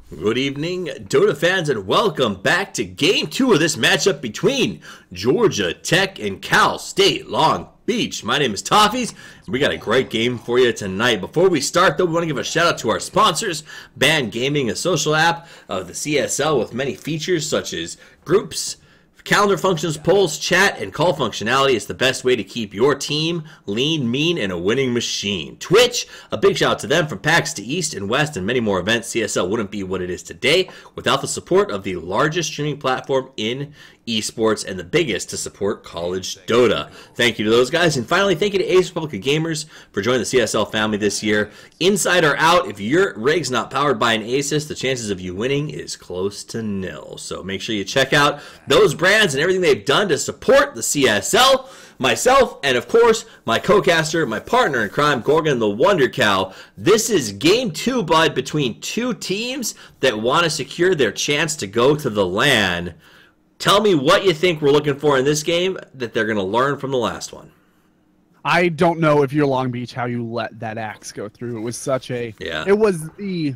Good evening, Dota fans, and welcome back to Game 2 of this matchup between Georgia Tech and Cal State Long Beach. My name is Toffees, and we got a great game for you tonight. Before we start, though, we want to give a shout out to our sponsors. Band Gaming, a social app of the CSL with many features such as groups, calendar functions, polls, chat, and call functionality. Is the best way to keep your team lean, mean, and a winning machine. Twitch, a big shout out to them. From PAX to East and West and many more events, CSL wouldn't be what it is today without the support of the largest streaming platform in esports and the biggest to support college Dota. Thank you to those guys. And finally, thank you to Ace Republic of Gamers for joining the CSL family this year. Inside or out, if your rig's not powered by an Asus, the chances of you winning is close to nil. So make sure you check out those brands and everything they've done to support the CSL. Myself, and of course, my co-caster, my partner in crime, Gorgon the Wonder Cow. This is Game 2, bud, between two teams that want to secure their chance to go to the LAN. Tell me what you think we're looking for in this game that they're going to learn from the last one. I don't know if you're Long Beach, how you let that axe go through. It was such a... Yeah. It was the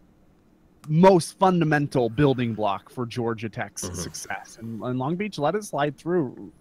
most fundamental building block for Georgia Tech's success. And Long Beach let it slide through.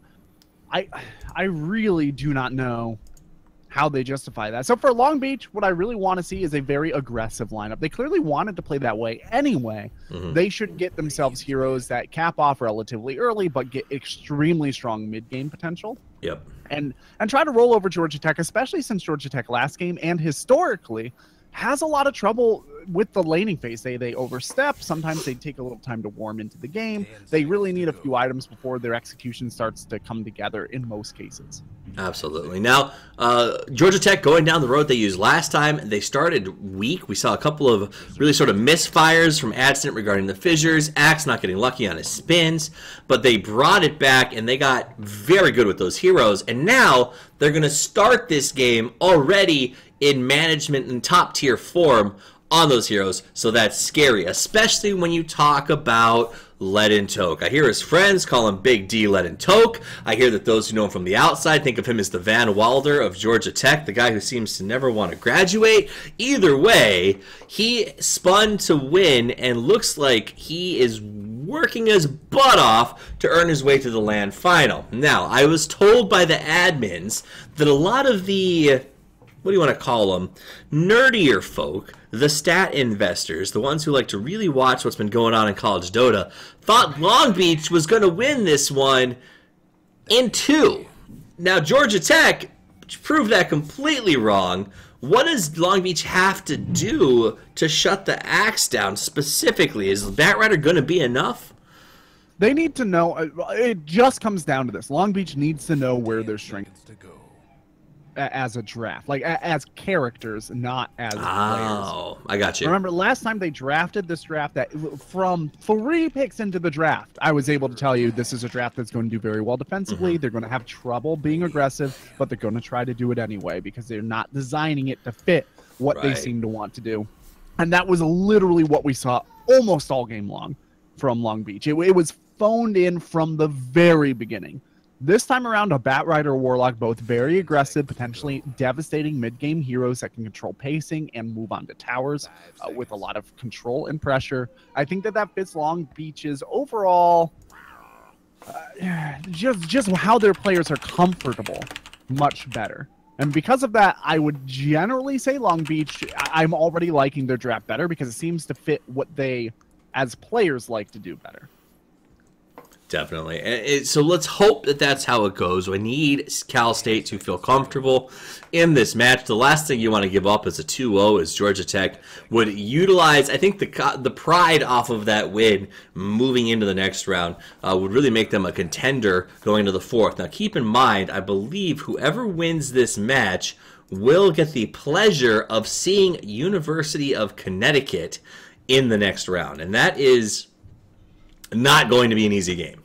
I really do not know how they justify that. So for Long Beach, what I really want to see is a very aggressive lineup. They clearly wanted to play that way anyway. They should get themselves heroes that cap off relatively early, but get extremely strong mid-game potential. Yep. And try to roll over Georgia Tech, especially since Georgia Tech last game and historically has a lot of trouble with the laning phase. They overstep. Sometimes they take a little time to warm into the game. They really need a few items before their execution starts to come together in most cases. Absolutely. Now, Georgia Tech going down the road they used last time, they started weak. We saw a couple of really sort of misfires from Adson regarding the fissures. Axe not getting lucky on his spins, but they brought it back and they got very good with those heroes. And now they're going to start this game already in management and top tier form on those heroes, so that's scary, especially when you talk about Leadentoke. I hear his friends call him Big D Leadentoke. I hear that those who know him from the outside think of him as the Van Wilder of Georgia Tech, the guy who seems to never want to graduate. Either way, he spun to win and looks like he is working his butt off to earn his way to the LAN final. Now, I was told by the admins that a lot of the, what do you want to call them, nerdier folk, the stat investors, the ones who like to really watch what's been going on in college Dota, thought Long Beach was going to win this one in 2. Now, Georgia Tech proved that completely wrong. What does Long Beach have to do to shut the axe down specifically? Is Batrider going to be enough? They need to know. It just comes down to this. Long Beach needs to know where their strengths to go as a draft, like as characters, not as players. Oh, I got you. Remember last time they drafted this draft, that from 3 picks into the draft, I was able to tell you this is a draft that's going to do very well defensively. They're going to have trouble being aggressive, but they're going to try to do it anyway because they're not designing it to fit what they seem to want to do. And that was literally what we saw almost all game long from Long Beach. It was phoned in from the very beginning. This time around, a Batrider Warlock, both very aggressive, potentially devastating mid-game heroes that can control pacing and move onto towers with a lot of control and pressure. I think that fits Long Beach's overall, just how their players are comfortable much better. And because of that, I would generally say Long Beach, I'm already liking their draft better because it seems to fit what they, as players, like to do better. Definitely. So let's hope that that's how it goes. We need Cal State to feel comfortable in this match. The last thing you want to give up as a 2-0 is Georgia Tech would utilize, I think, the pride off of that win moving into the next round would really make them a contender going to the 4th. Now, keep in mind, I believe whoever wins this match will get the pleasure of seeing University of Connecticut in the next round. And that is not going to be an easy game.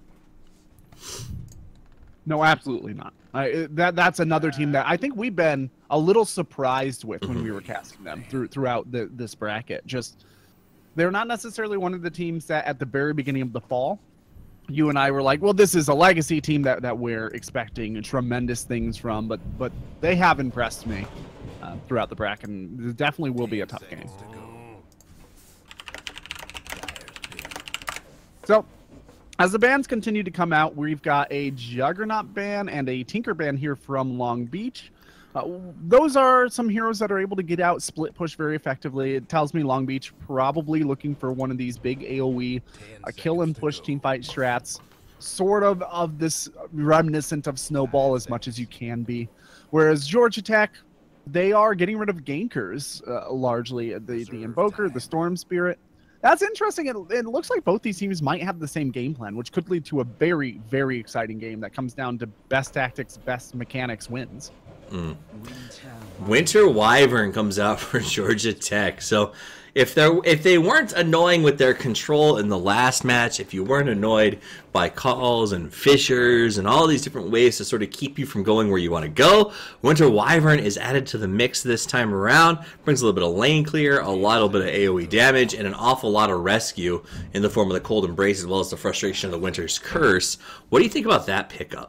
No, absolutely not. That's another team that I think we've been a little surprised with when we were casting them throughout this bracket. Just they're not necessarily one of the teams that at the very beginning of the fall, you and I were like, well, this is a legacy team that we're expecting tremendous things from, but they have impressed me throughout the bracket, and it definitely will be a tough game. So, as the bans continue to come out, we've got a Juggernaut ban and a Tinker ban here from Long Beach. Those are some heroes that are able to get out split push very effectively. It tells me Long Beach probably looking for one of these big AoE kill and push teamfight strats, sort of this reminiscent of Snowball as much as you can be. Whereas Georgia Tech, they are getting rid of gankers largely. The Invoker, the Storm Spirit. That's interesting. It looks like both these teams might have the same game plan, which could lead to a very, very exciting game that comes down to best tactics, best mechanics wins. Winter Wyvern comes out for Georgia Tech. So if they weren't annoying with their control in the last match, if you weren't annoyed by calls and fissures and all these different ways to sort of keep you from going where you want to go, Winter Wyvern is added to the mix this time around. Brings a little bit of lane clear, a little bit of AoE damage, and an awful lot of rescue in the form of the Cold Embrace as well as the frustration of the Winter's Curse. What do you think about that pickup?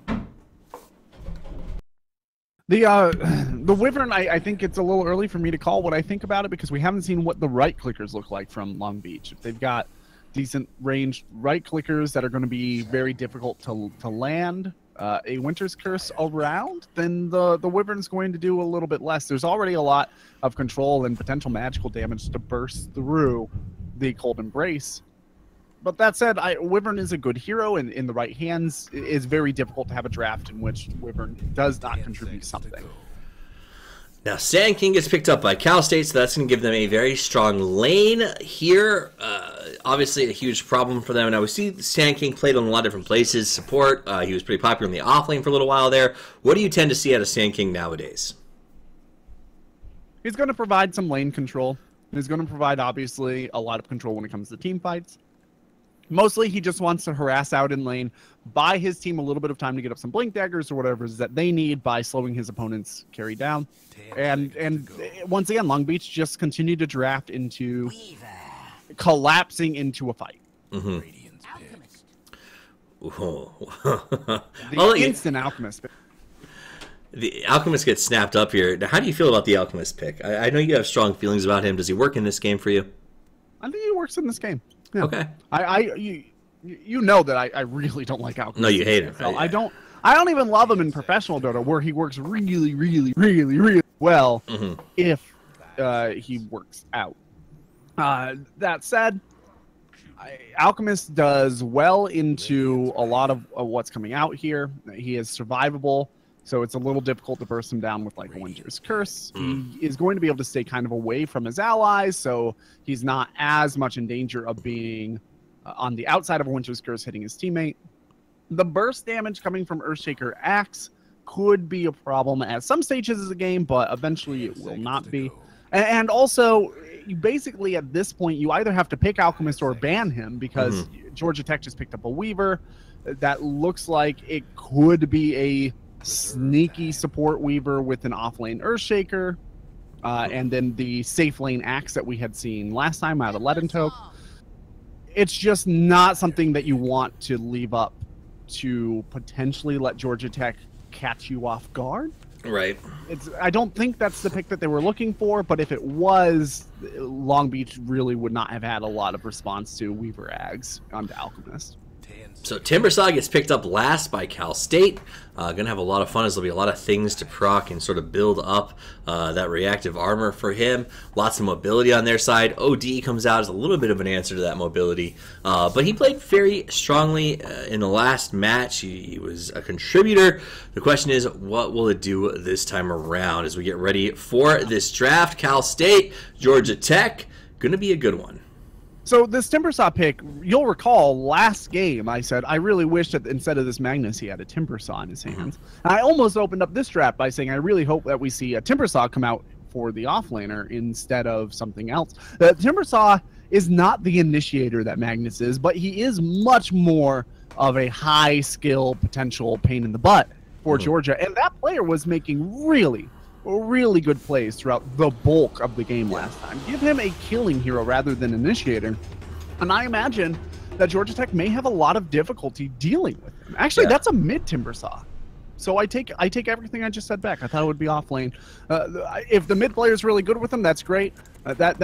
The Wyvern, I think it's a little early for me to call what I think about it because we haven't seen what the right clickers look like from Long Beach. If they've got decent ranged right clickers that are going to be very difficult to land a Winter's Curse around, then the Wyvern's going to do a little bit less. There's already a lot of control and potential magical damage to burst through the Cold Embrace. But that said, Wyvern is a good hero, and in the right hands, it is very difficult to have a draft in which Wyvern does not contribute something. Now, Sand King gets picked up by Cal State, so that's going to give them a very strong lane here. Obviously, a huge problem for them. Now, we see Sand King played on a lot of different places. Support, he was pretty popular in the off lane for a little while there. What do you tend to see out of Sand King nowadays? He's going to provide some lane control. He's going to provide, obviously, a lot of control when it comes to team fights. Mostly, he just wants to harass out in lane, buy his team a little bit of time to get up some Blink Daggers or whatever it is that they need by slowing his opponent's carry down. And once again, Long Beach just continued to draft into collapsing into a fight. Mm-hmm. The instant Alchemist pick. The Alchemist gets snapped up here. Now, how do you feel about the Alchemist pick? I know you have strong feelings about him. Does he work in this game for you? I think he works in this game. Yeah. Okay. You know that I really don't like Alchemist. No, you hate him. I don't even love him in professional Dota, where he works really, really, really, really well if he works out. That said, Alchemist does well into a lot of what's coming out here. He is survivable, so it's a little difficult to burst him down with like a Winter's Curse. He is going to be able to stay kind of away from his allies, so he's not as much in danger of being on the outside of a Winter's Curse hitting his teammate. The burst damage coming from Earthshaker Axe could be a problem at some stages of the game, but eventually it will not be. And also, you basically at this point, you either have to pick Alchemist or ban him because Georgia Tech just picked up a Weaver that looks like it could be a sneaky support Weaver with an off-lane Earthshaker, and then the safe lane Axe that we had seen last time out of Leadentoke. It's just not something that you want to leave up to potentially let Georgia Tech catch you off guard. Right. I don't think that's the pick that they were looking for, but if it was, Long Beach really would not have had a lot of response to Weaver Ags onto Alchemist. So Timbersaw gets picked up last by Cal State. Going to have a lot of fun as there'll be a lot of things to proc and sort of build up that reactive armor for him. Lots of mobility on their side. OD comes out as a little bit of an answer to that mobility. But he played very strongly in the last match. He was a contributor. The question is, what will it do this time around as we get ready for this draft? Cal State, Georgia Tech, going to be a good one. So this Timbersaw pick, you'll recall last game I said I really wish that instead of this Magnus he had a Timbersaw in his hands. And I almost opened up this draft by saying I really hope that we see a Timbersaw come out for the offlaner instead of something else. The Timbersaw is not the initiator that Magnus is, but he is much more of a high skill potential pain in the butt for Georgia. And that player was making really good plays throughout the bulk of the game last time. Give him a killing hero rather than initiator, and I imagine that Georgia Tech may have a lot of difficulty dealing with him. Actually, that's a mid Timbersaw. So I take everything I just said back. I thought it would be off lane. If the mid player is really good with him, that's great. That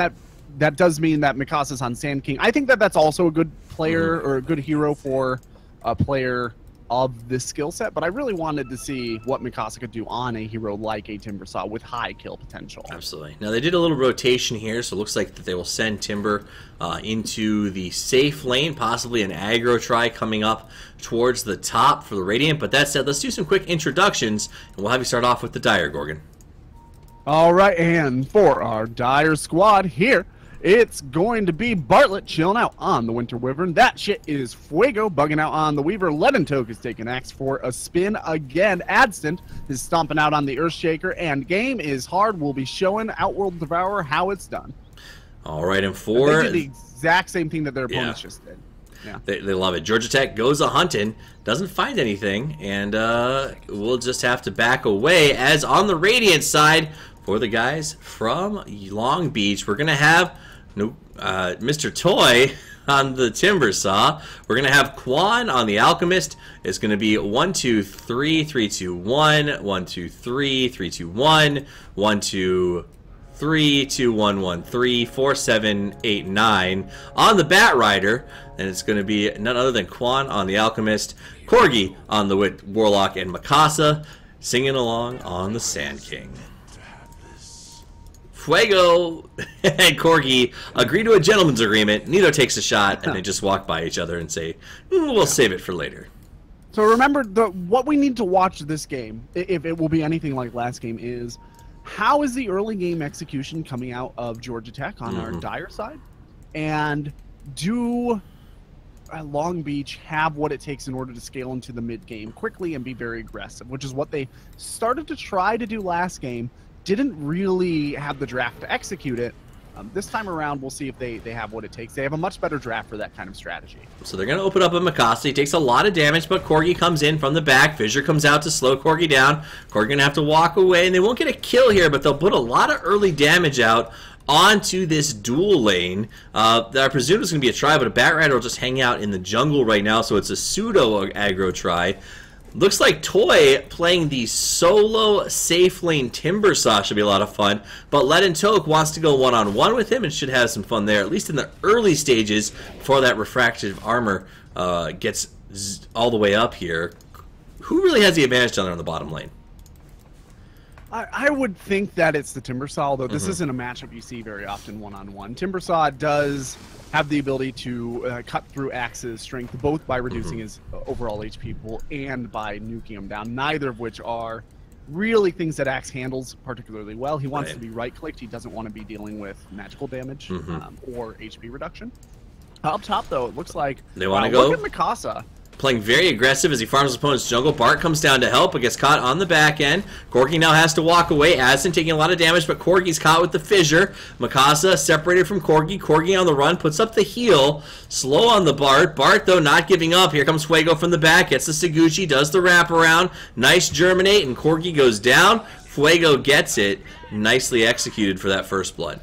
that does mean that Mikasa's on Sand King. I think that that's also a good player or a good hero for a player of this skill set, but I really wanted to see what Mikasa could do on a hero like a Timbersaw with high kill potential. Absolutely. Now they did a little rotation here, so it looks like that they will send Timber into the safe lane, possibly an aggro try coming up towards the top for the Radiant. But that said, let's do some quick introductions, and we'll have you start off with the Dire Gorgon. All right, and for our Dire squad here, it's going to be Bartlett chilling out on the Winter Wyvern. That shit is Fuego bugging out on the Weaver. Ledentoke is taking Axe for a spin again. Adstant is stomping out on the Earthshaker, and game is hard. We'll be showing Outworld Devourer how it's done. All right, and for... They did the exact same thing that their opponents just did. Yeah. They love it. Georgia Tech goes a-hunting, doesn't find anything, and we'll just have to back away. As on the Radiant side, for the guys from Long Beach, we're going to have Mr. Toy on the Timbersaw. We're going to have Quan on the Alchemist. It's going to be 1, 2, 3, 3, 2, 1, 1, 2, 3, 3, 2, 1, 1, 2, 3, 2, 1, 1, 3, 4, 7, 8, 9 on the Bat Rider, and it's going to be none other than Quan on the Alchemist, Corgi on the Warlock, and Mikasa singing along on the Sand King. Fuego and Corgi agree to a gentleman's agreement. Nito takes a shot, and they just walk by each other and say, we'll save it for later. So remember, what we need to watch this game, if it will be anything like last game, is how is the early game execution coming out of Georgia Tech on our Dire side? And do Long Beach have what it takes in order to scale into the mid-game quickly and be very aggressive, which is what they started to try to do last game. Didn't really have the draft to execute it. This time around, we'll see if they have what it takes. They have a much better draft for that kind of strategy. So they're going to open up a Mikasa. He takes a lot of damage, but Corgi comes in from the back. Fissure comes out to slow Corgi down. Corgi going to have to walk away, and they won't get a kill here, but they'll put a lot of early damage out onto this dual lane. That I presume is going to be a try, but a Bat Rider will just hang out in the jungle right now, so it's a pseudo aggro try. Looks like Toy playing the solo safe lane Timbersaw should be a lot of fun, but Ledentoke wants to go one-on-one with him and should have some fun there, at least in the early stages before that refractive armor gets all the way up here. Who really has the advantage down there on the bottom lane? I would think that it's the Timbersaw, although this isn't a matchup you see very often one-on-one. Timbersaw does have the ability to cut through Axe's strength, both by reducing his overall HP pool and by nuking him down, neither of which are really things that Axe handles particularly well. He wants to be right-clicked. He doesn't want to be dealing with magical damage or HP reduction. Up top, though, it looks like they want to go. Look at Mikasa. Playing very aggressive as he farms his opponent's jungle. Bart comes down to help, but gets caught on the back end. Corgi now has to walk away. Addison taking a lot of damage, but Corgi's caught with the fissure. Mikasa separated from Corgi. Corgi on the run, puts up the heal. Slow on the Bart. Bart, though, not giving up. Here comes Fuego from the back. Gets the Saguchi, does the wraparound. Nice Germinate, and Corgi goes down. Fuego gets it. Nicely executed for that first blood.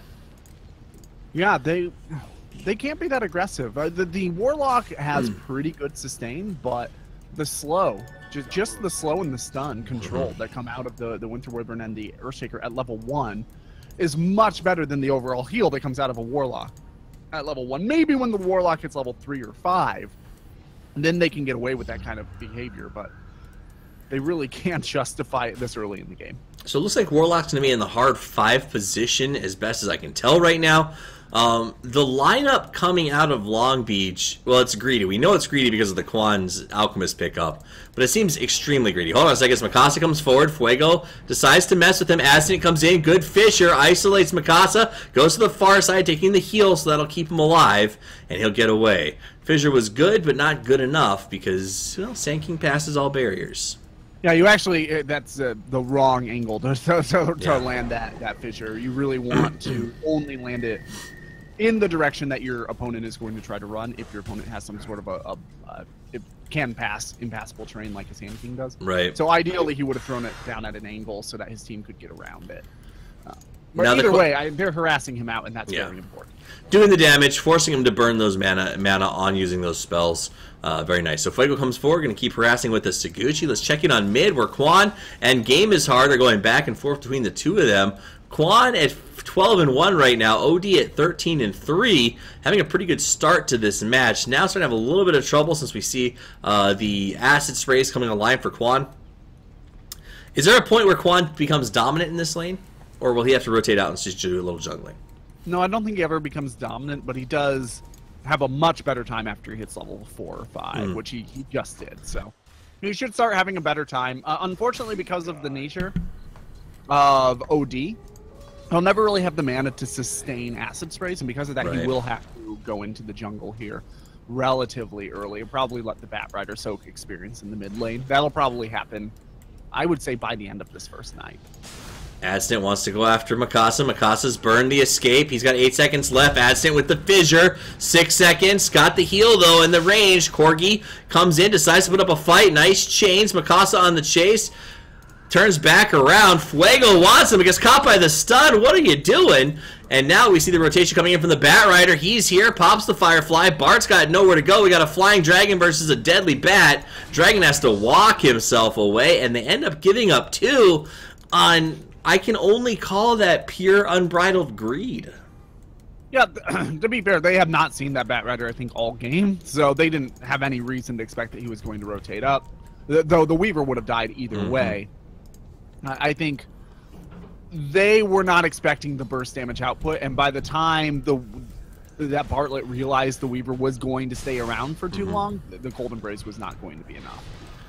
Yeah, they can't be that aggressive. The Warlock has pretty good sustain, but the slow, just the slow and the stun control that come out of the Winter Wyvern and the Earthshaker at level 1 is much better than the overall heal that comes out of a Warlock at level 1. Maybe when the Warlock hits level 3 or 5, then they can get away with that kind of behavior, but they really can't justify it this early in the game. So it looks like Warlock's going to be in the hard 5 position as best as I can tell right now. The lineup coming out of Long Beach, well, it's greedy. We know it's greedy because of the Quan's Alchemist pickup, but it seems extremely greedy. Hold on a second. Mikasa comes forward. Fuego decides to mess with him. Aston comes in. Good Fissure isolates Mikasa, goes to the far side, taking the heal, so that'll keep him alive, and he'll get away. Fissure was good, but not good enough because, well, Sand King passes all barriers. Yeah, you actually, that's the wrong angle to land that Fissure. You really want to only land it in the direction that your opponent is going to try to run if your opponent has some sort of it can pass impassable terrain like a Sand King does. Right. So ideally he would have thrown it down at an angle so that his team could get around it. But now either way, they're harassing him out, and that's very important. Doing the damage, forcing him to burn those mana on using those spells. Very nice. So Fuego comes forward, going to keep harassing with the Saguchi. Let's check in on mid, where Quan and Game is hard. They're going back and forth between the two of them. Quan at 12-1 right now. OD at 13-3, having a pretty good start to this match. Now starting to have a little bit of trouble since we see the acid sprays coming online for Quan. Is there a point where Quan becomes dominant in this lane? Or will he have to rotate out and just do a little jungling? No, I don't think he ever becomes dominant, but he does have a much better time after he hits level 4 or 5, which he just did. So he should start having a better time. Unfortunately, because of the nature of OD, he'll never really have the mana to sustain acid sprays, and because of that, he will have to go into the jungle here relatively early. He'll probably let the Batrider soak experience in the mid lane. That'll probably happen, I would say, by the end of this first night. Adstant wants to go after Mikasa. Mikasa's burned the escape. He's got 8 seconds left. Adstant with the fissure. 6 seconds. Got the heal, though, in the range. Corgi comes in, decides to put up a fight. Nice chains. Mikasa on the chase. Turns back around. Fuego wants him. He gets caught by the stun. What are you doing? And now we see the rotation coming in from the Batrider. He's here. Pops the Firefly. Bart's got nowhere to go. We got a Flying Dragon versus a Deadly Bat. Dragon has to walk himself away, and they end up giving up 2 on... I can only call that pure unbridled greed. Yeah, to be fair, they have not seen that Batrider, I think, all game, so they didn't have any reason to expect that he was going to rotate up. Though the Weaver would have died either way. I think they were not expecting the burst damage output, and by the time that Bartlett realized the Weaver was going to stay around for too long, the Cold Embrace was not going to be enough.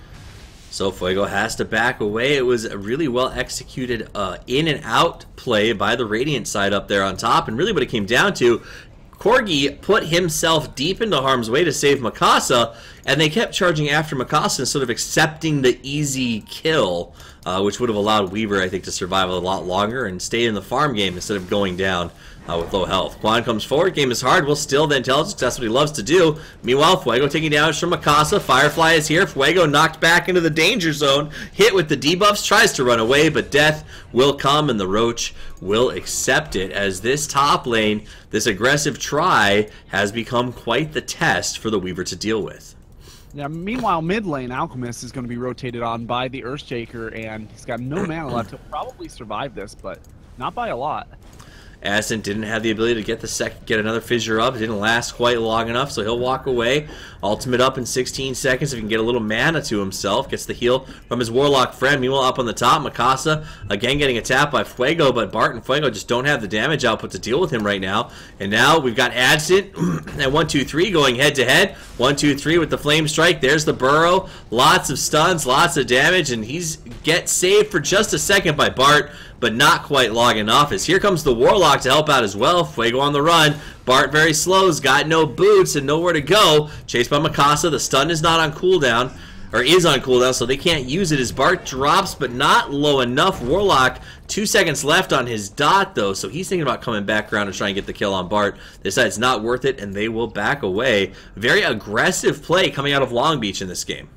So Fuego has to back away. It was a really well executed in and out play by the Radiant side up there on top. And really what it came down to, Corgi put himself deep into harm's way to save Mikasa, and they kept charging after Mikasa instead of accepting the easy kill, which would have allowed Weaver, I think, to survive a lot longer and stay in the farm game instead of going down with low health. Quan comes forward, game is hard, will steal the intelligence, that's what he loves to do. Meanwhile, Fuego taking damage from Mikasa. Firefly is here. Fuego knocked back into the danger zone, hit with the debuffs, tries to run away, but death will come and the Roach will accept it, as this top lane, this aggressive try, has become quite the test for the Weaver to deal with. Yeah, meanwhile, mid lane, Alchemist is going to be rotated on by the Earthshaker, and he's got no mana left. He'll probably survive this, but not by a lot. Adstant didn't have the ability to get another fissure up. It didn't last quite long enough, so he'll walk away. Ultimate up in 16 seconds if he can get a little mana to himself. Gets the heal from his Warlock friend. Meanwhile, up on the top, Mikasa again getting attacked by Fuego, but Bart and Fuego just don't have the damage output to deal with him right now. And now we've got Adstant and 1, 2, 3 going head to head. 1, 2, 3 with the Flame Strike. There's the Burrow. Lots of stuns, lots of damage, and he's gets saved for just a second by Bart, but not quite long enough, as here comes the Warlock to help out as well. Fuego on the run. Bart very slow, has got no boots and nowhere to go. Chased by Mikasa. The stun is not on cooldown, or is on cooldown, so they can't use it as Bart drops, but not low enough. Warlock, 2 seconds left on his dot, though, so he's thinking about coming back around and trying to get the kill on Bart. They decide it's not worth it, and they will back away. Very aggressive play coming out of Long Beach in this game.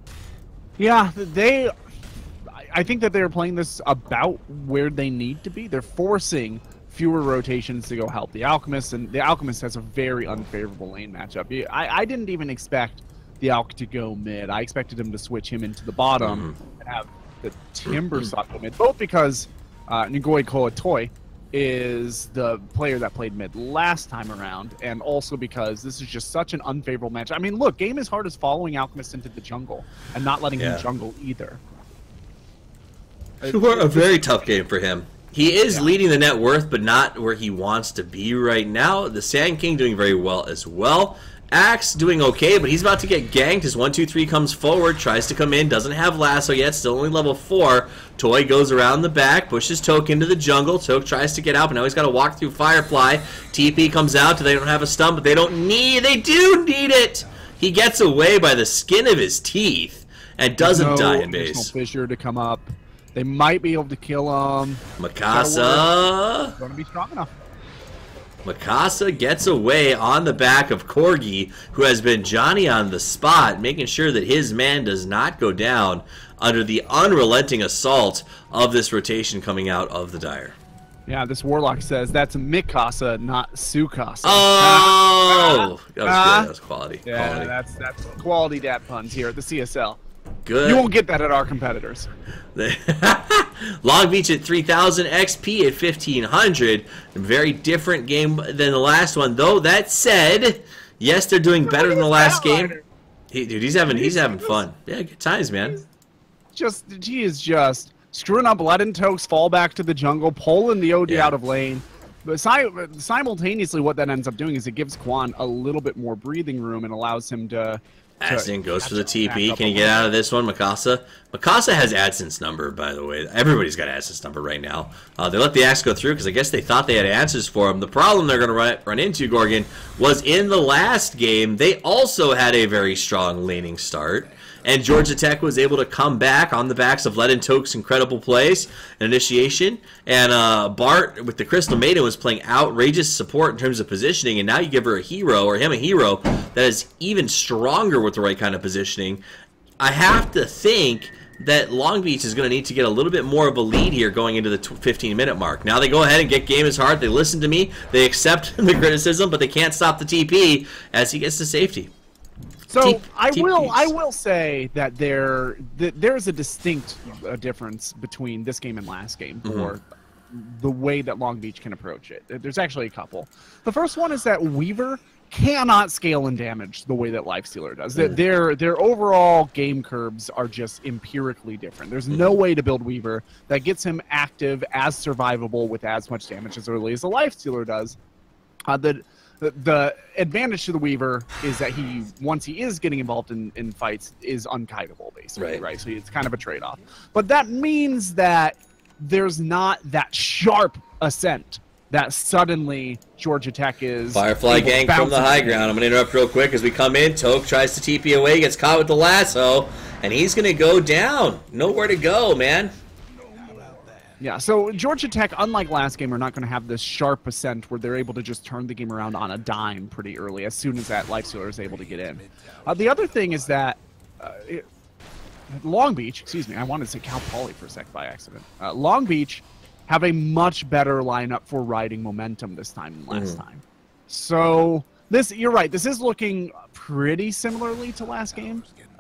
Yeah, I think that they're playing this about where they need to be. They're forcing fewer rotations to go help the Alchemist, and the Alchemist has a very unfavorable lane matchup. I didn't even expect the Alch to go mid. I expected him to switch him into the bottom and have the Timber Saw go mid, both because Ngoi Koatoi is the player that played mid last time around, and also because this is just such an unfavorable match. I mean, look, game as hard as following Alchemist into the jungle and not letting him jungle either. A very tough game for him. He is leading the net worth, but not where he wants to be right now. The Sand King doing very well as well. Axe doing okay, but he's about to get ganked as 1, 2, 3 comes forward, tries to come in, doesn't have lasso yet, still only level 4. Toy goes around the back, pushes Toke into the jungle. Toke tries to get out, but now he's got to walk through Firefly. TP comes out, they don't have a stun, but they do need it! He gets away by the skin of his teeth and doesn't die in base. Fissure to come up. They might be able to kill him. Mikasa going to be strong enough. Mikasa gets away on the back of Corgi, who has been Johnny on the spot, making sure that his man does not go down under the unrelenting assault of this rotation coming out of the Dire. Yeah, this Warlock says that's Mikasa, not Sukasa. Oh! That was good. That was quality. Yeah, quality. that's quality dat puns here at the CSL. Good. You won't get that at our competitors. Long Beach at 3,000, XP at 1,500. Very different game than the last one, though. That said, yes, they're doing better than the last game. Dude, he's having fun. Yeah, good times, man. He is just screwing up. Letting Tokes fall back to the jungle, pulling the OD out of lane. But simultaneously, what that ends up doing is it gives Quan a little bit more breathing room and allows him to. Adston goes for the TP. Can he get out of this one? Mikasa has Adston's number, by the way. Everybody's got Adston's number right now. They let the Axe go through because I guess they thought they had answers for him. The problem they're going to run into, Gorgon, was in the last game, they also had a very strong laning start. And Georgia Tech was able to come back on the backs of Led Toke's incredible plays and initiation. And Bart, with the Crystal Maiden, was playing outrageous support in terms of positioning. And now you give her a hero, or him a hero, that is even stronger with the right kind of positioning. I have to think that Long Beach is going to need to get a little bit more of a lead here going into the 15-minute mark. Now they go ahead and get Game is Hard. They listen to me. They accept the criticism, but they can't stop the TP as he gets to safety. So I will say that there's a distinct difference between this game and last game for the way that Long Beach can approach it. There's actually a couple. The first one is that Weaver cannot scale and damage the way that Lifestealer does. Their overall game curves are just empirically different. There's no way to build Weaver that gets him active as survivable with as much damage as early as the Lifestealer does. The advantage to the Weaver is that once he is getting involved in fights, is unkiteable, basically, right? So it's kind of a trade-off. But that means that there's not that sharp ascent that suddenly Georgia Tech is. Firefly gang from the high ground. I'm going to interrupt real quick as we come in. Toke tries to TP away, gets caught with the lasso, and he's going to go down. Nowhere to go, man. Yeah, so Georgia Tech, unlike last game, are not going to have this sharp ascent where they're able to just turn the game around on a dime pretty early as soon as that Lifestealer is able to get in. The other thing is that Long Beach, excuse me, I wanted to say Cal Poly for a sec by accident. Long Beach have a much better lineup for riding momentum this time than last time. So you're right, this is looking pretty similarly to last game.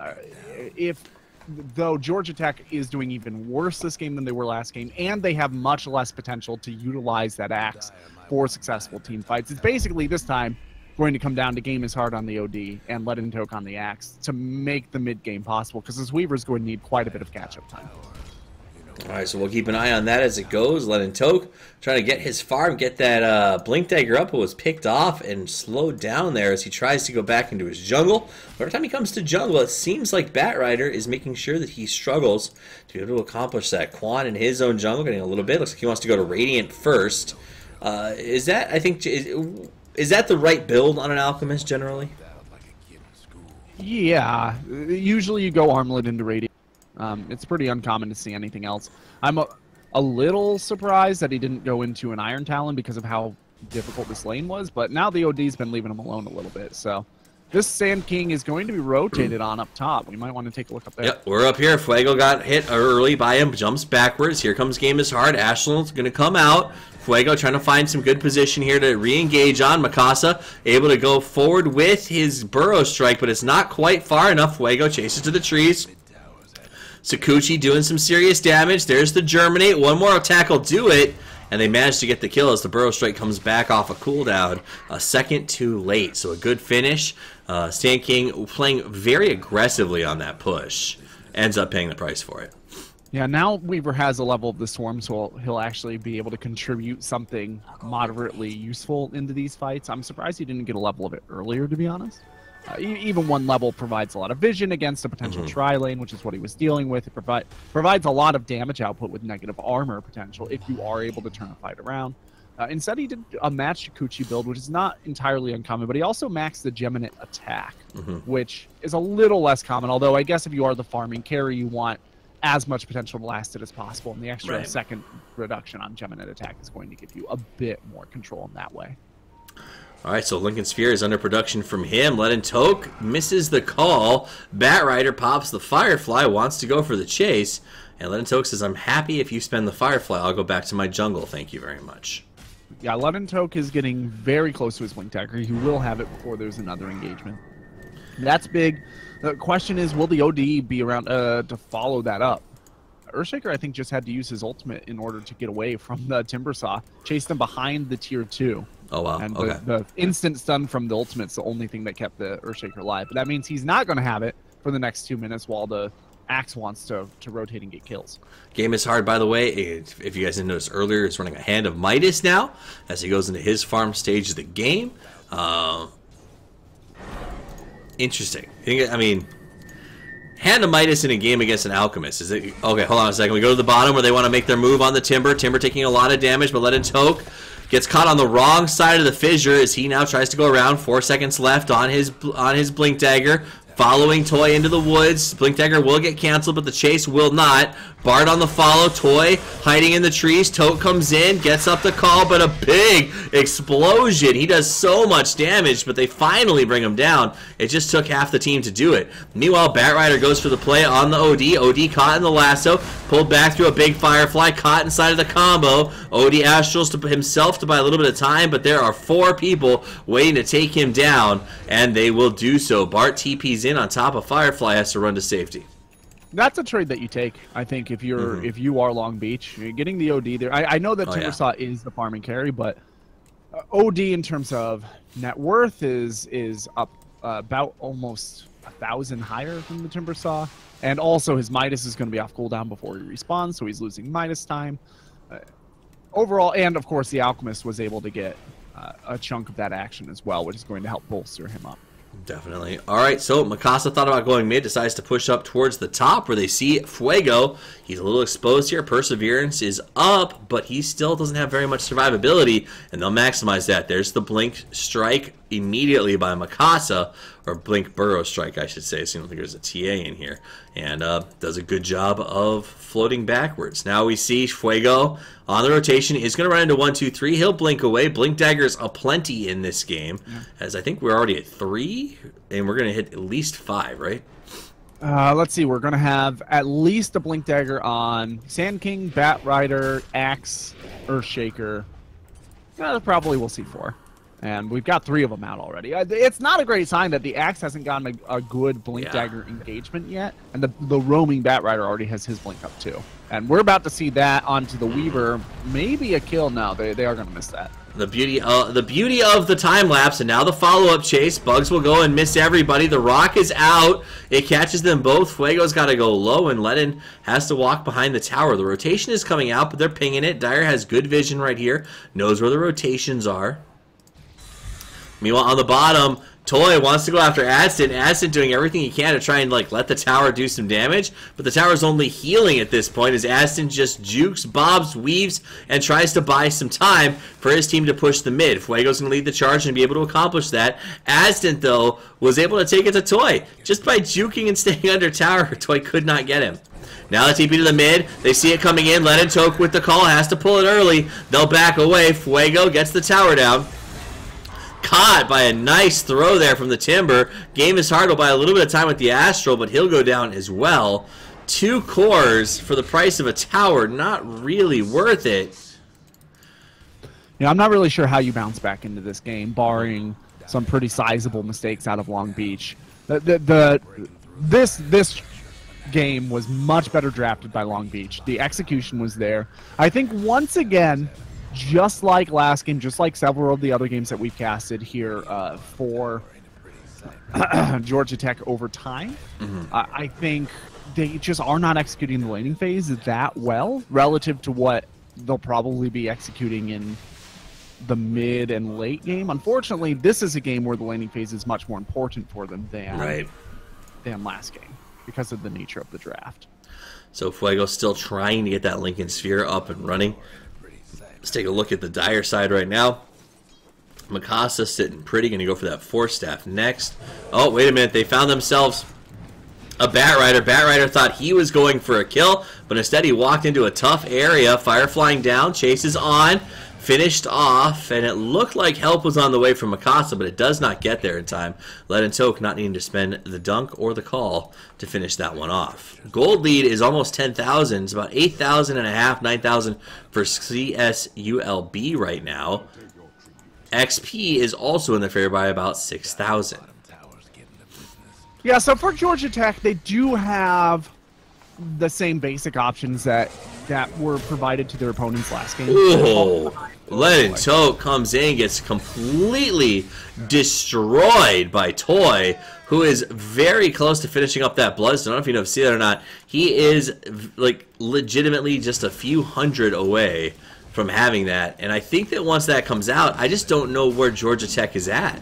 Though Georgia Tech is doing even worse this game than they were last game, and they have much less potential to utilize that axe for successful team fights. It's basically this time going to come down to Game is Hard on the OD and Let In Toke on the axe to make the mid game possible, because this Weaver's going to need quite a bit of catch-up time. All right, so we'll keep an eye on that as it goes. Let In Toke trying to get his farm, get that Blink Dagger up. It was picked off and slowed down there as he tries to go back into his jungle. Every time he comes to jungle, it seems like Batrider is making sure that he struggles to be able to accomplish that. Quan in his own jungle getting a little bit. Looks like he wants to go to Radiant first. Is that, I think, is that the right build on an Alchemist generally? Yeah, usually you go Armlet into Radiant. It's pretty uncommon to see anything else. I'm a little surprised that he didn't go into an Iron Talon because of how difficult this lane was, but now the OD's been leaving him alone a little bit, so this Sand King is going to be rotated on up top. We might want to take a look up there. Yep, we're up here. Fuego got hit early by him, jumps backwards. Here comes Game is Hard. Ashland's going to come out. Fuego trying to find some good position here to re-engage on. Mikasa able to go forward with his Burrow Strike, but it's not quite far enough. Fuego chases to the trees. Sakuchi doing some serious damage. There's the Germinate. One more attack will do it. And they manage to get the kill as the Burrow Strike comes back off a cooldown. A second too late. So a good finish. Sand King playing very aggressively on that push. Ends up paying the price for it. Yeah, now Weaver has a level of the Swarm, so he'll actually be able to contribute something moderately useful into these fights. I'm surprised he didn't get a level of it earlier, to be honest. Even one level provides a lot of vision against a potential tri-lane, which is what he was dealing with. It provides a lot of damage output with negative armor potential if you are able to turn a fight around. Instead, he did a matched Sakuchi build, which is not entirely uncommon, but he also maxed the Geminate attack, which is a little less common, although I guess if you are the farming carry, you want as much potential to last it as possible, and the extra second reduction on Geminate attack is going to give you a bit more control in that way. All right, so Lincoln Sphere is under production from him. Let In Toke misses the call. Batrider pops the Firefly, wants to go for the chase. And Let In Toke says, I'm happy if you spend the Firefly. I'll go back to my jungle. Thank you very much. Yeah, Let In Toke is getting very close to his Blink Dagger. He will have it before there's another engagement. That's big. The question is, will the OD be around to follow that up? Earthshaker, I think, just had to use his ultimate in order to get away from the Timbersaw. Chased him behind the tier 2. Oh, wow. And Okay. the instant stun from the ultimate's the only thing that kept the Earthshaker alive. But that means he's not going to have it for the next 2 minutes while the Axe wants to rotate and get kills. Game is hard, by the way. If you guys didn't notice earlier, he's running a Hand of Midas now as he goes into his farm stage of the game. Interesting. I mean, Hand of Midas in a game against an Alchemist. Is it okay? Hold on a second. We go to the bottom where they want to make their move on the Timber. Timber taking a lot of damage, but Leaden Toke gets caught on the wrong side of the fissure as he now tries to go around. 4 seconds left on his Blink Dagger. Following Toy into the woods. Blink Dagger will get canceled, but the chase will not. Bard on the follow. Toy hiding in the trees. Tote comes in, gets up the call, but a big explosion. He does so much damage, but they finally bring him down. It just took half the team to do it. Meanwhile, Batrider goes for the play on the OD. OD caught in the lasso. Pulled back through a big Firefly. Caught inside of the combo. OD Astrals to himself to buy a little bit of time, but there are 4 people waiting to take him down, and they will do so. Bart TP's in on top of Firefly, has to run to safety. That's a trade that you take, I think, if you are Long Beach. You're getting the OD there. I know that Timbersaw is the farming carry, but OD in terms of net worth is up about almost 1,000 higher than the Timbersaw. And also his Midas is going to be off cooldown before he respawns, so he's losing Midas time. Overall, and of course the Alchemist was able to get a chunk of that action as well, which is going to help bolster him up. Definitely. All right, so Mikasa thought about going mid, decides to push up towards the top where they see Fuego. He's a little exposed here. Perseverance is up, but he still doesn't have very much survivability, and they'll maximize that. There's the Blink Strike immediately by Mikasa, or Blink Burrow Strike, I should say, so I don't think there's a TA in here, and does a good job of floating backwards. Now we see Fuego on the rotation. Is going to run into 1, 2, 3. He'll blink away. Blink Daggers aplenty in this game, as I think we're already at 3, and we're going to hit at least 5, right? Let's see. We're going to have at least a Blink Dagger on Sand King, Batrider, Axe, Earthshaker. Probably we'll see 4. And we've got 3 of them out already. It's not a great sign that the Axe hasn't gotten a good Blink Dagger engagement yet. And the roaming Batrider already has his Blink up too. And we're about to see that onto the Weaver. Maybe a kill now. They are going to miss that. The beauty of the time lapse, and now the follow-up chase. Bugs will go and miss everybody. The rock is out. It catches them both. Fuego's got to go low, and Leaden has to walk behind the tower. The rotation is coming out, but they're pinging it. Dire has good vision right here. Knows where the rotations are. Meanwhile, on the bottom, Toy wants to go after Adston. Adston doing everything he can to try and let the tower do some damage, but the tower's only healing at this point as Adston just jukes, bobs, weaves, and tries to buy some time for his team to push the mid. Fuego's going to lead the charge and be able to accomplish that. Adston, though, was able to take it to Toy. Just by juking and staying under tower, Toy could not get him. Now the TP to the mid. They see it coming in. Leaden Toke with the call. Has to pull it early. They'll back away. Fuego gets the tower down. Caught by a nice throw there from the Timber. Game is hard. Will buy a little bit of time with the Astral, but he'll go down as well. 2 cores for the price of a tower. Not really worth it. Yeah, I'm not really sure how you bounce back into this game, barring some pretty sizable mistakes out of Long Beach. This game was much better drafted by Long Beach. The execution was there. I think once again, just like last game, just like several of the other games that we've casted here for Georgia Tech over time, I think they just are not executing the laning phase that well relative to what they'll probably be executing in the mid and late game. Unfortunately, this is a game where the laning phase is much more important for them than last game because of the nature of the draft. So Fuego's still trying to get that Lincoln Sphere up and running. Let's take a look at the Dire side right now. Mikasa sitting pretty, going to go for that Force Staff next. Oh, wait a minute. They found themselves a Batrider. Batrider thought he was going for a kill, but instead he walked into a tough area. Fire flying down, chase is on, finished off, and it looked like help was on the way from Mikasa, but it does not get there in time. Leaden Toke not needing to spend the dunk or the call to finish that one off. Gold lead is almost 10,000. It's about 8,000 and a half, 9,000 for CSULB right now. XP is also in the fair by about 6,000. Yeah, so for Georgia Tech, they do have the same basic options that were provided to their opponents last game. Ooh, Lennon Tote comes in, gets completely destroyed by Toy, who is very close to finishing up that Bloodstone. I don't know if you know if you see that or not. He is like legitimately just a few hundred away from having that, and I think that once that comes out, I just don't know where Georgia Tech is at.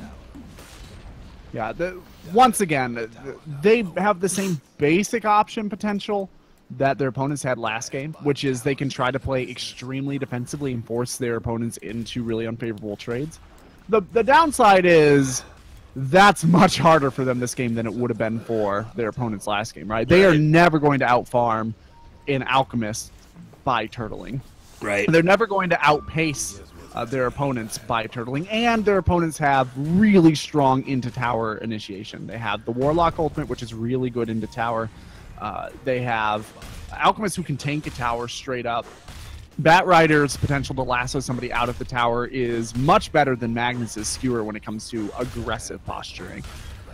Yeah, once again, they have the same basic option potential that their opponents had last game, which is they can try to play extremely defensively and force their opponents into really unfavorable trades. The downside is that's much harder for them this game than it would have been for their opponents last game, right? They are never going to outfarm an Alchemist by turtling. Right. They're never going to outpace their opponents by turtling, and their opponents have really strong into tower initiation. They have the Warlock ultimate, which is really good into tower. They have Alchemists who can tank a tower straight up. Batrider's potential to lasso somebody out of the tower is much better than Magnus's skewer when it comes to aggressive posturing.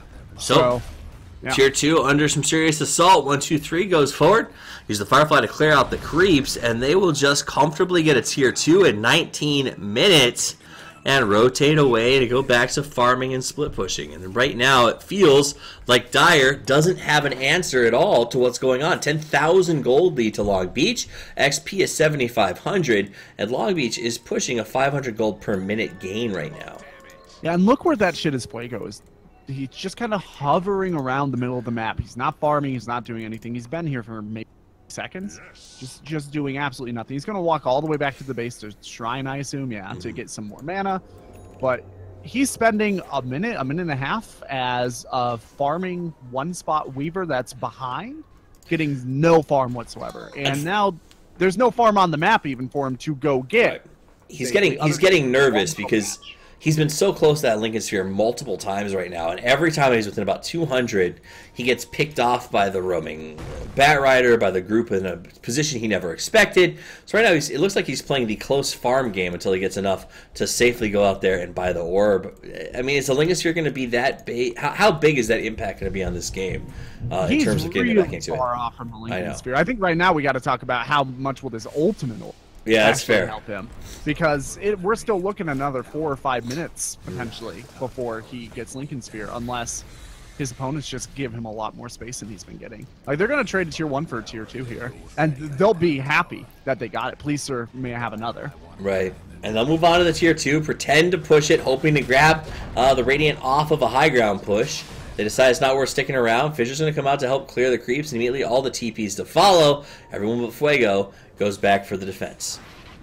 So yeah. Tier 2 under some serious assault. 1, 2, 3 goes forward. Use the Firefly to clear out the creeps, and they will just comfortably get a Tier 2 in 19 minutes and rotate away to go back to farming and split pushing. And right now it feels like Dire doesn't have an answer at all to what's going on. 10,000 gold lead to Long Beach. XP is 7,500, and Long Beach is pushing a 500 gold per minute gain right now. Yeah, and look where that shit is Fuego is. He's just kind of hovering around the middle of the map. He's not farming. He's not doing anything. He's been here for maybe seconds, just doing absolutely nothing. He's going to walk all the way back to the base to Shrine, I assume, to get some more mana. But he's spending a minute and a half as a farming one-spot Weaver that's behind, getting no farm whatsoever. And now there's no farm on the map even for him to go get. He's getting nervous because he's been so close to that Lincoln Sphere multiple times right now, and every time he's within about 200, he gets picked off by the roaming Batrider, by the group in a position he never expected. So right now, it looks like he's playing the close farm game until he gets enough to safely go out there and buy the orb. I mean, is the Lincoln Sphere going to be that big? How big is that impact going to be on this game in terms of getting back into it? He's far off from the Lincoln Sphere. I think right now we got to talk about how much will this ultimate that's fair. Help him, because we're still looking another 4 or 5 minutes potentially before he gets Lincoln Sphere, unless his opponents just give him a lot more space than he's been getting. Like, they're going to trade a tier 1 for a tier 2 here, and they'll be happy that they got it. Please, sir, may I have another? Right. And they'll move on to the tier 2, pretend to push it, hoping to grab the Radiant off of a high ground push. They decide it's not worth sticking around. Fisher's going to come out to help clear the creeps, and immediately all the TPs to follow. Everyone but Fuego goes back for the defense.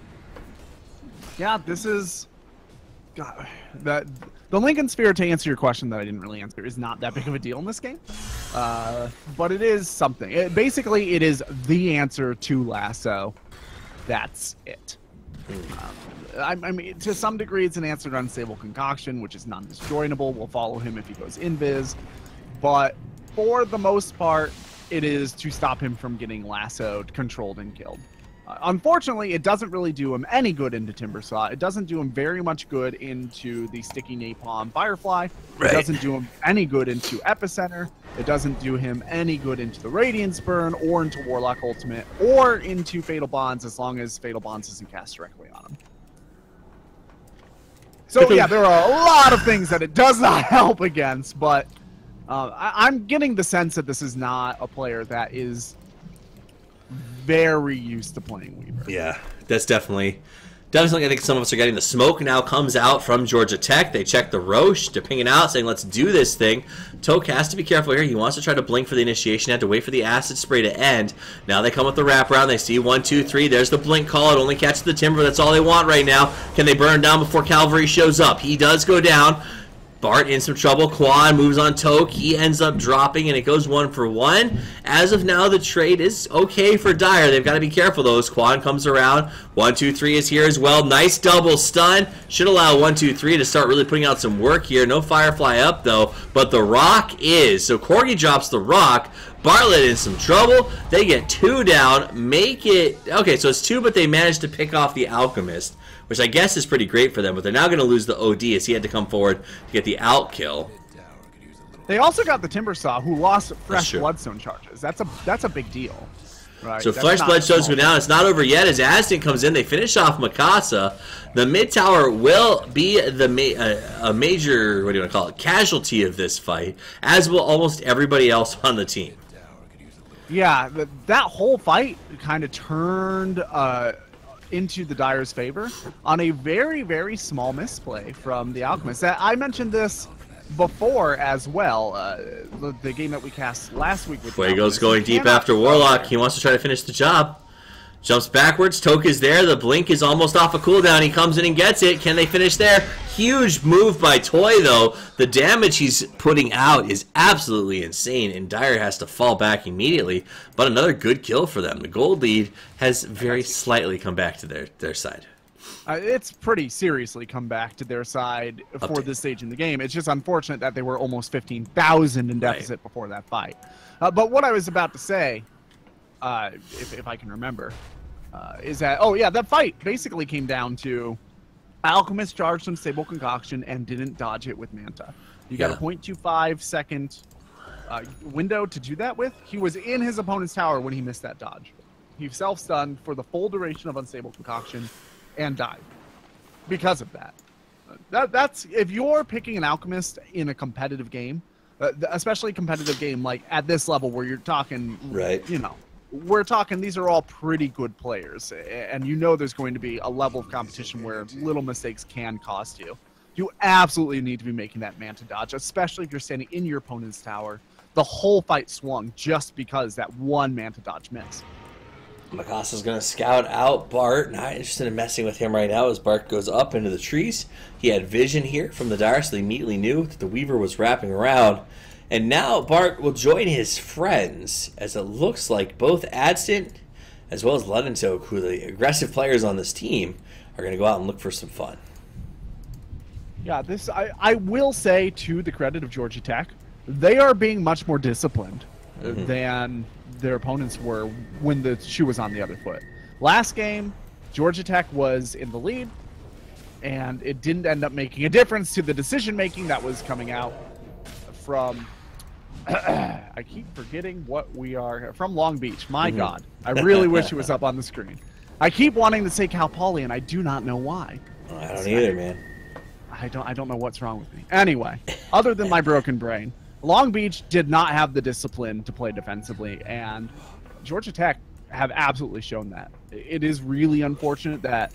Yeah, this is... God, the Lincoln Sphere, to answer your question that I didn't really answer, is not that big of a deal in this game. But it is something. Basically, it is the answer to Lasso. That's it. I mean, to some degree, it's an answer to Unstable Concoction, which is non-disjoinable. We'll follow him if he goes invis. But for the most part, it is to stop him from getting lassoed, controlled, and killed. Unfortunately, it doesn't really do him any good into Timbersaw. It doesn't do him very much good into the Sticky Napalm Firefly. Right. It doesn't do him any good into Epicenter. It doesn't do him any good into the Radiance Burn or into Warlock Ultimate or into Fatal Bonds, as long as Fatal Bonds isn't cast directly on him. So yeah, there are a lot of things that it does not help against, but I'm getting the sense that this is not a player that is very used to playing Weaver. Yeah, that's definitely. I think some of us are getting the smoke now comes out from Georgia Tech. They check the Roche. They're pinging out, saying, let's do this thing. Toke has to be careful here. He wants to try to blink for the initiation. Had to wait for the acid spray to end. Now they come with the wraparound. They see 1, 2, 3. There's the blink call. It only catches the Timber. That's all they want right now. Can they burn down before Cavalry shows up? He does go down. Bart in some trouble. Quan moves on Toke. He ends up dropping, and it goes 1 for 1. As of now, the trade is okay for Dire. They've got to be careful, though, as Quan comes around. 1, 2, 3 is here as well. Nice double stun. Should allow 1, 2, 3 to start really putting out some work here. No Firefly up, though, but the Rock is. So Corgi drops the Rock. Bartlett in some trouble. They get 2 down. Make it... Okay, so it's 2, but they managed to pick off the Alchemist, which I guess is pretty great for them, but they're now going to lose the OD as he had to come forward to get the out kill. They also got the Timbersaw, who lost fresh true. Bloodstone charges. That's a big deal. Right? So That's Flesh not Bloodstones small. go down. It's not over yet as Aston comes in. They finish off Mikasa. The mid tower will be a major, what do you want to call it, casualty of this fight, as will almost everybody else on the team. Yeah, that whole fight kind of turned into the Dire's favor on a very, very small misplay from the Alchemist. I mentioned this before as well, the game that we cast last week with the Fuego's Alchemist. going You deep cannot after go Warlock. there. He wants to try to finish the job. Jumps backwards. Toka's there. The blink is almost off a cooldown. He comes in and gets it. Can they finish there? Huge move by Toy, though. The damage he's putting out is absolutely insane, and Dire has to fall back immediately. But another good kill for them. The gold lead has very slightly come back to their side. It's pretty seriously come back to their side for this stage in the game. It's just unfortunate that they were almost 15,000 in deficit before that fight. But what I was about to say, if I can remember, is that, that fight basically came down to Alchemist charged Unstable Concoction and didn't dodge it with Manta. You got a 0.25 second window to do that with. He was in his opponent's tower when he missed that dodge. He self-stunned for the full duration of Unstable Concoction and died because of that. That's if you're picking an Alchemist in a competitive game, especially a competitive game like at this level where you're talking, we're talking these are all pretty good players, and there's going to be a level of competition where little mistakes can cost you. You absolutely need to be making that Manta dodge, especially if you're standing in your opponent's tower. The whole fight swung just because that one Manta dodge missed. Mikasa's going to scout out Bart. Not interested in messing with him right now as Bart goes up into the trees. He had vision here from the Dire, so they immediately knew that the Weaver was wrapping around. And now Bart will join his friends, as it looks like both Adstant as well as Ledentok, who are the aggressive players on this team, are going to go out and look for some fun. Yeah, I will say, to the credit of Georgia Tech, they are being much more disciplined than their opponents were when the shoe was on the other foot. Last game, Georgia Tech was in the lead, and it didn't end up making a difference to the decision-making that was coming out from... I keep forgetting what we are... From Long Beach. My God. I really wish it was up on the screen. I keep wanting to say Cal Poly, and I do not know why. I don't either, man. I don't know what's wrong with me. Anyway, other than my broken brain, Long Beach did not have the discipline to play defensively, and Georgia Tech have absolutely shown that. It is really unfortunate that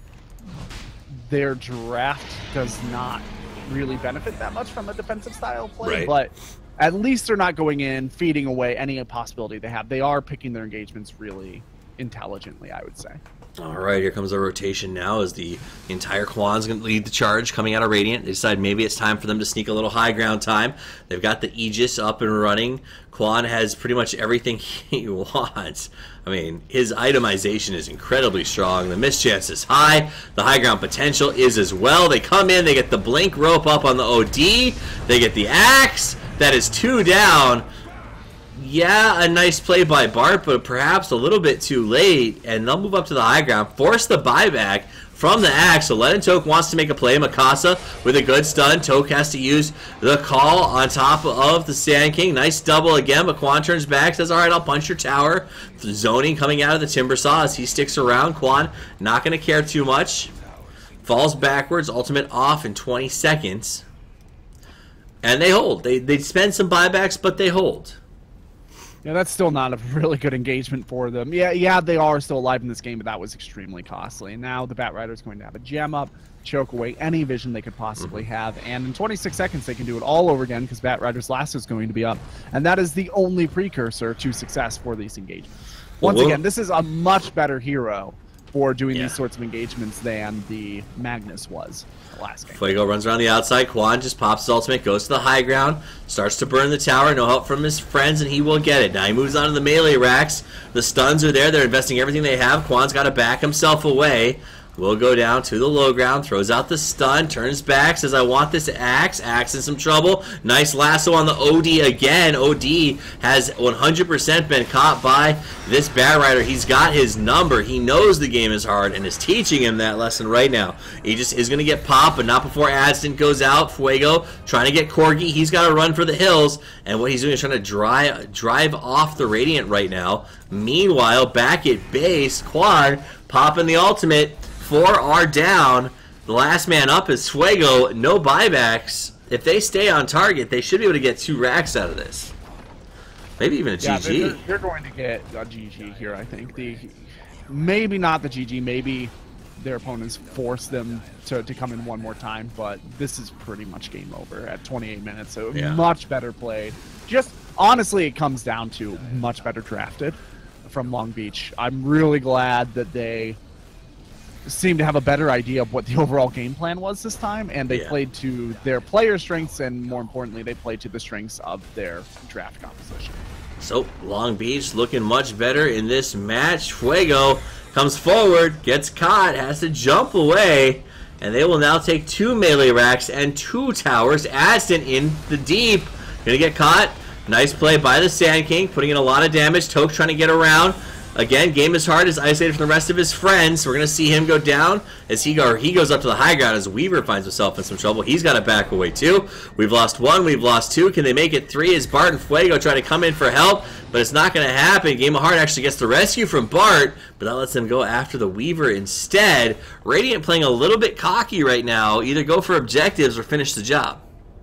their draft does not really benefit that much from a defensive style play, but at least they're not going in, feeding away any possibility they have. They are picking their engagements really intelligently, I would say. All right, here comes our rotation now as the entire Quan's going to lead the charge coming out of Radiant. They decide maybe it's time for them to sneak a little high ground time. They've got the Aegis up and running. Quan has pretty much everything he wants. I mean, his itemization is incredibly strong. The mischance is high. The high ground potential is as well. They come in, they get the blink rope up on the OD. They get the axe. That is 2 down. Yeah, a nice play by Bart, but perhaps a little bit too late, and they'll move up to the high ground, force the buyback from the axe. So Ledentok wants to make a play. Mikasa with a good stun. Toke has to use the call on top of the Sand King. Nice double again, but Quan turns back, says, all right, I'll punch your tower. The zoning coming out of the Timbersaw as he sticks around. Quan not going to care too much. Falls backwards, ultimate off in 20 seconds. And they hold. They spend some buybacks, but they hold. Yeah, that's still not a really good engagement for them. Yeah, they are still alive in this game, but that was extremely costly. And now the Batrider is going to have a gem up, choke away any vision they could possibly have, and in 26 seconds they can do it all over again because Batrider's last is going to be up, and that is the only precursor to success for these engagements. Once again, this is a much better hero for doing these sorts of engagements than the Magnus was last game. Fuego runs around the outside. Quan just pops his ultimate, goes to the high ground, starts to burn the tower. No help from his friends, and he will get it. Now he moves on to the melee racks. The stuns are there. They're investing everything they have. Quan's got to back himself away. will go down to the low ground, throws out the stun, turns back, says, I want this Axe. Axe in some trouble. Nice lasso on the OD again. OD has 100% been caught by this Batrider. He's got his number. He knows the game is hard and is teaching him that lesson right now. He just is going to get popped, but not before Adston goes out. Fuego trying to get Corgi. He's got to run for the hills, and what he's doing is trying to drive off the Radiant right now. Meanwhile, back at base, Quan popping the ultimate. 4 are down. The last man up is Fuego. No buybacks. If they stay on target, they should be able to get 2 racks out of this. Maybe even a GG. They're going to get a GG here, I think. Maybe not the GG. Maybe their opponents force them to come in one more time, but this is pretty much game over at 28 minutes. So much better played. Just honestly, it comes down to much better drafted from Long Beach. I'm really glad that they seem to have a better idea of what the overall game plan was this time, and they played to their player strengths, and more importantly, they played to the strengths of their draft composition. So, Long Beach looking much better in this match. Fuego comes forward, gets caught, has to jump away, and they will now take 2 melee racks and 2 towers. Adston in the deep, gonna get caught. Nice play by the Sand King, putting in a lot of damage. Toke trying to get around. Again, game is hard, is isolated from the rest of his friends. We're going to see him go down as he goes up to the high ground as Weaver finds himself in some trouble. He's got to back away too. We've lost 1, we've lost 2. Can they make it 3 as Bart and Fuego try to come in for help? But it's not going to happen. Game of Heart actually gets the rescue from Bart, but that lets them go after the Weaver instead. Radiant playing a little bit cocky right now. Either go for objectives or finish the job.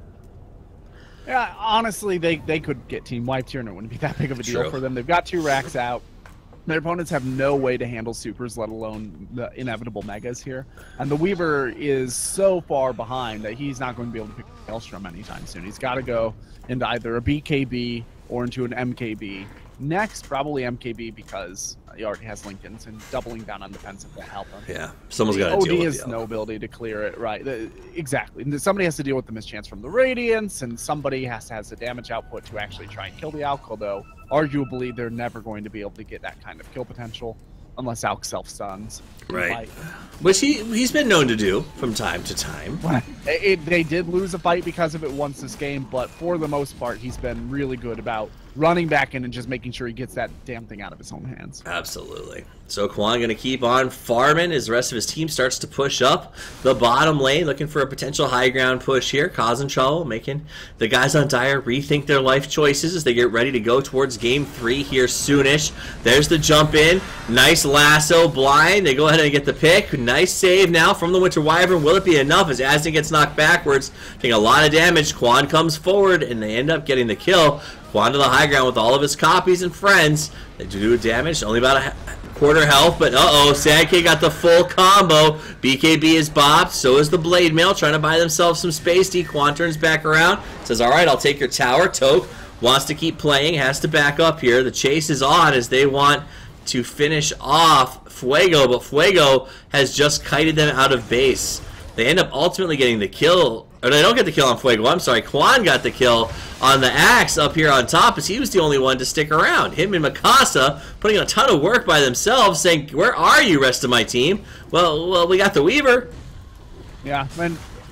Yeah, honestly, they could get team wiped here and it wouldn't be that big of a deal for them. They've got 2 racks out. Their opponents have no way to handle supers, let alone the inevitable megas here. And the Weaver is so far behind that he's not going to be able to pick Maelstrom anytime soon. He's got to go into either a BKB or into an MKB. Next, probably MKB because he already has Lincolns, and doubling down on defensive will help him. Yeah, someone's got to deal with it. OD has no ability to clear it, right? Exactly. Somebody has to deal with the mischance from the Radiance, and somebody has to have the damage output to actually try and kill the Alk, although arguably they're never going to be able to get that kind of kill potential unless Alk self-stuns. Right. Which he's been known to do from time to time. They did lose a fight because of it once this game, but for the most part, he's been really good about running back in and just making sure he gets that damn thing out of his own hands. Absolutely. So Quan going to keep on farming as the rest of his team starts to push up the bottom lane, looking for a potential high ground push here, causing trouble, making the guys on Dire rethink their life choices as they get ready to go towards game 3 here soonish. There's the jump in. Nice lasso, blind. They go ahead and get the pick. Nice save now from the Winter Wyvern. Will it be enough as Asden gets knocked backwards, taking a lot of damage? Quan comes forward and they end up getting the kill. Quan to the high ground with all of his copies and friends. They do damage, only about a quarter health, but Sand King got the full combo. BKB is bopped, so is the Blade Mail, trying to buy themselves some space. Quan turns back around, says, alright, I'll take your tower. Toke wants to keep playing, has to back up here. The chase is on as they want to finish off Fuego, but Fuego has just kited them out of base. They end up ultimately getting the kill. Or they don't get the kill on Fuego, I'm sorry. Quan got the kill on the Axe up here on top as he was the only one to stick around. Him and Mikasa putting in a ton of work by themselves, saying, where are you, rest of my team? Well, we got the Weaver. Yeah, and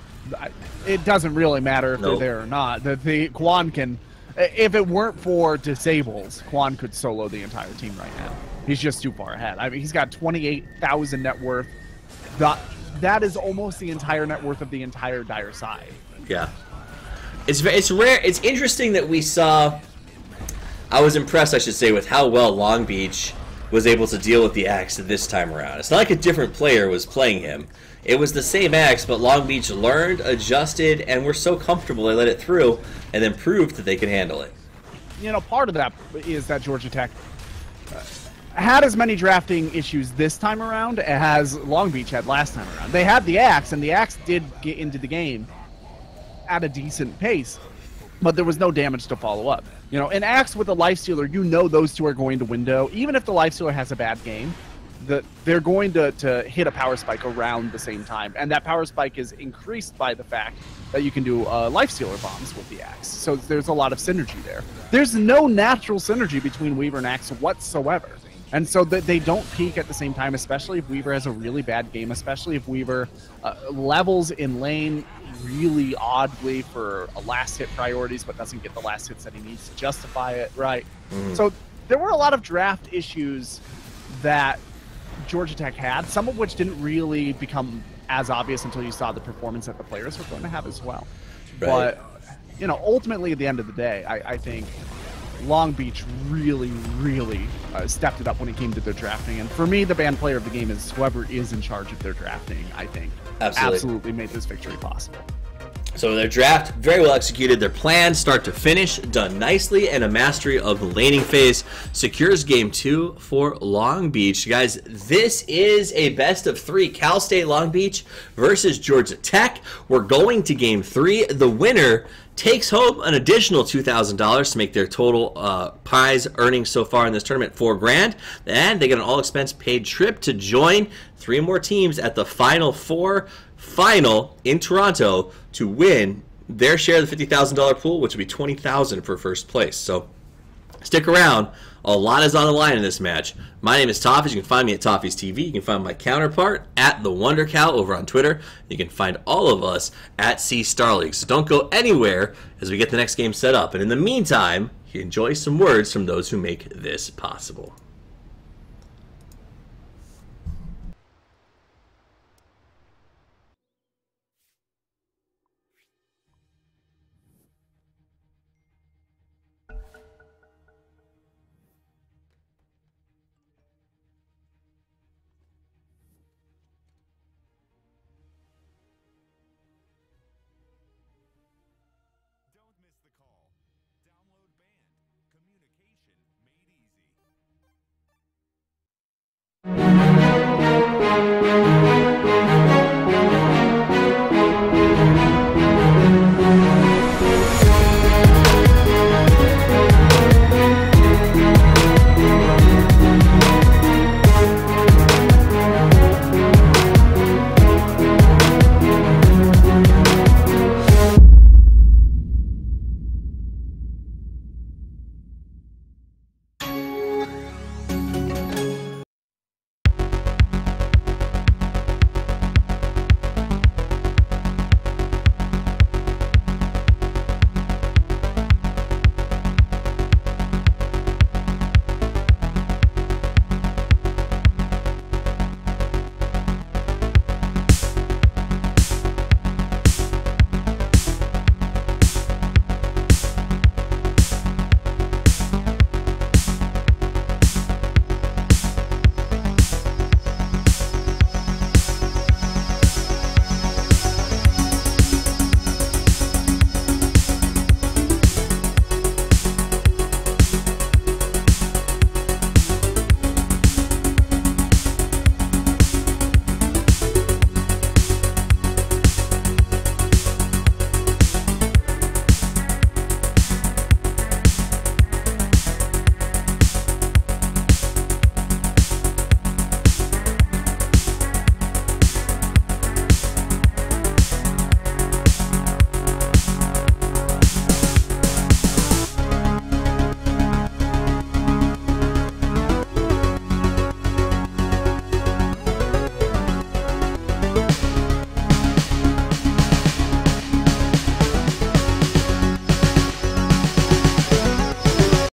it doesn't really matter if they're there or not. The Quan can, if it weren't for disables, Quan could solo the entire team right now. He's just too far ahead. I mean, he's got 28,000 net worth. That is almost the entire net worth of the entire Dire side. Yeah. It's rare. It's interesting that we saw... I was impressed, I should say, with how well Long Beach was able to deal with the Axe this time around. It's not like a different player was playing him. It was the same Axe, but Long Beach learned, adjusted, and were so comfortable they let it through and then proved that they could handle it. You know, part of that is that Georgia Tech had as many drafting issues this time around as Long Beach had last time around. They had the Axe, and the Axe did get into the game at a decent pace, but there was no damage to follow up. You know, an Axe with a Lifestealer, you know those two are going to window. Even if the Lifestealer has a bad game, they're going to hit a power spike around the same time, and that power spike is increased by the fact that you can do Lifestealer bombs with the Axe. So there's a lot of synergy there. There's no natural synergy between Weaver and Axe whatsoever. And so that they don't peak at the same time, especially if Weaver has a really bad game, especially if Weaver levels in lane really oddly for last hit priorities, but doesn't get the last hits that he needs to justify it, right? So there were a lot of draft issues that Georgia Tech had, some of which didn't really become as obvious until you saw the performance that the players were going to have as well. Right. But, you know, ultimately at the end of the day, I think Long Beach really, really stepped it up when it came to their drafting. And for me, the band player of the game is whoever is in charge of their drafting, I think. Absolutely made this victory possible. So their draft, very well executed. Their plan, start to finish, done nicely, and a mastery of the laning phase secures Game 2 for Long Beach. Guys, this is a best of 3. Cal State Long Beach versus Georgia Tech. We're going to Game 3. The winner takes home an additional $2,000 to make their total prize earnings so far in this tournament $4,000, and they get an all-expense paid trip to join 3 more teams at the Final Four final in Toronto to win their share of the $50,000 pool, which would be $20,000 for first place. So stick around. A lot is on the line in this match. My name is Toffees. You can find me at Toffees TV. You can find my counterpart at the Wonder Cow over on Twitter. You can find all of us at C Star League. So don't go anywhere as we get the next game set up. And in the meantime, enjoy some words from those who make this possible.